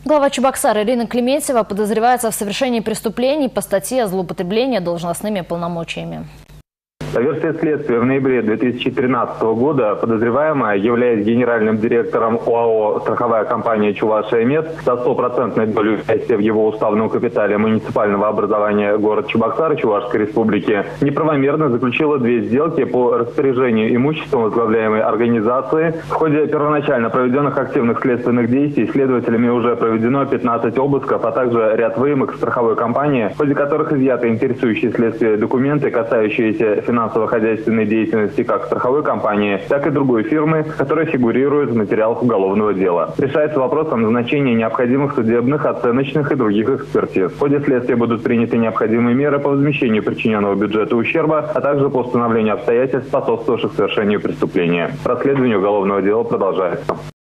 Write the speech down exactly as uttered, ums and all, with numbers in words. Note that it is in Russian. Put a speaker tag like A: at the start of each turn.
A: Глава Чебоксар Ирина Клементьева подозревается в совершении преступлений по статье «Злоупотребление должностными полномочиями».
B: По версии следствия, в ноябре две тысячи тринадцатого года подозреваемая, являясь генеральным директором ОАО «Страховая компания Чувашия-Мед» со стопроцентной долей участия в его уставном капитале муниципального образования город Чебоксары Чувашской Республики, неправомерно заключила две сделки по распоряжению имуществом возглавляемой организации. В ходе первоначально проведенных активных следственных действий следователями уже проведено пятнадцать обысков, а также ряд выемок страховой компании, в ходе которых изъяты интересующие следствие документы, касающиеся финансово-хозяйственной деятельности как страховой компании, так и другой фирмы, которая фигурирует в материалах уголовного дела. Решается вопрос о назначении необходимых судебных, оценочных и других экспертиз. В ходе следствия будут приняты необходимые меры по возмещению причиненного бюджету ущерба, а также по установлению обстоятельств, способствовавших совершению преступления. Расследование уголовного дела продолжается.